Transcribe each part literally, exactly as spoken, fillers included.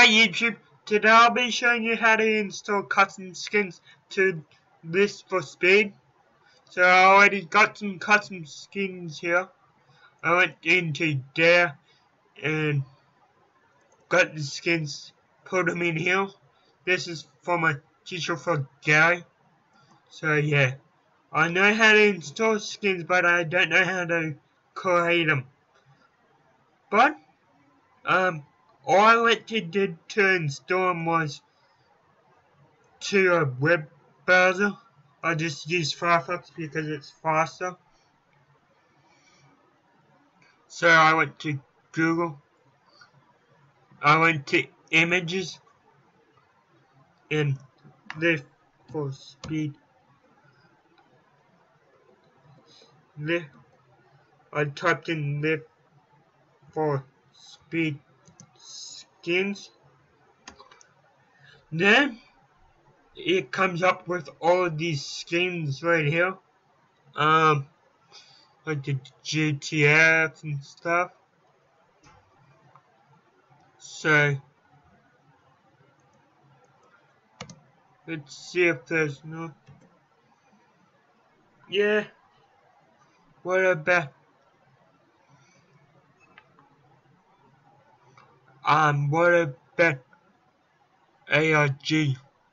YouTube, today I'll be showing you how to install custom skins to Lift for Speed. So I already got some custom skins here. I went into there and got the skins, put them in here. This is for my teacher for Gary. So yeah, I know how to install skins, but I don't know how to create them. But um, all I went to do to install them was to a web browser. I just use Firefox because it's faster. So I went to Google. I went to images and Lift for Speed. Lift. I typed in Lift for Speed skins. Then it comes up with all of these skins right here. Um, like the G T F and stuff. So let's see if there's no. Yeah. What about um? What about A R G?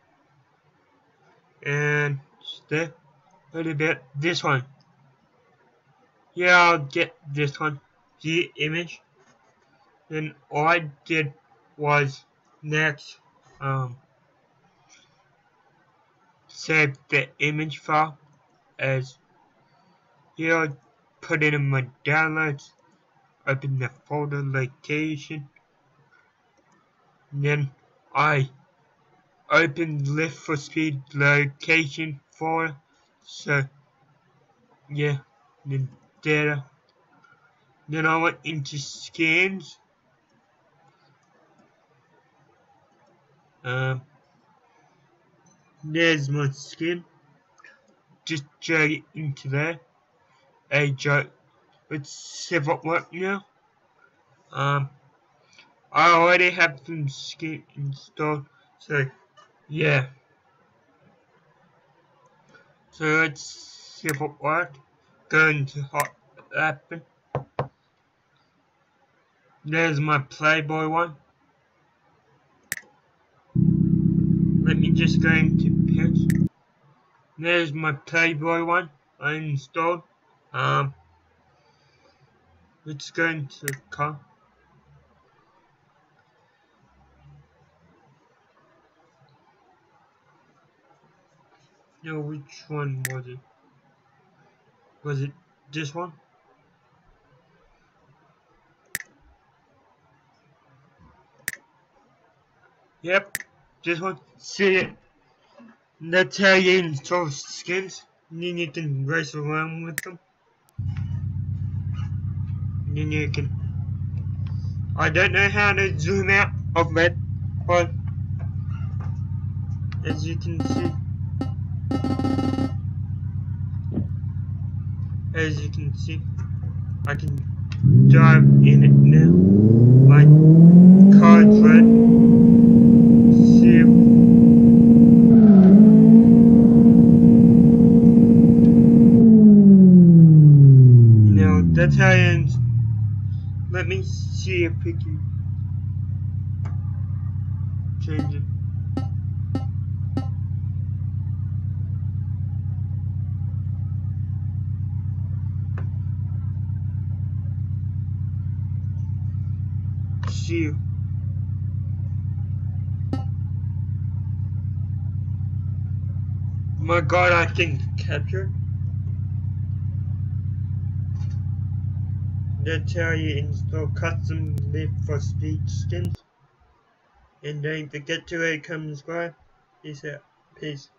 And the, what about this one? Yeah, I'll get this one. The image. Then all I did was next um save the image file as here. Put it in my downloads. Open the folder location. Then I opened Lift for Speed location folder. So yeah, then data. Then I went into skins. Um, there's my skin. Just drag it into there. A joke. Let's see if it works now. Um, I already have some skin installed, so yeah. So let's see if it works. Go into Hot Happen. There's my Playboy one. Let me just go into Pitch. There's my Playboy one I installed. Um, let's go into the car. No, which one was it? Was it this one? Yep, this one. See it. That's how you install skins. And then you can race around with them. And then you can. I don't know how to zoom out of that, but as you can see, as you can see, I can drive in it now. My car's red. See if now that's how it ends. Let me see if we can change it. See. My God, I can capture. That's how you install custom Lift for Speed skins. And don't forget to rate, comment, subscribe. Peace out. Peace.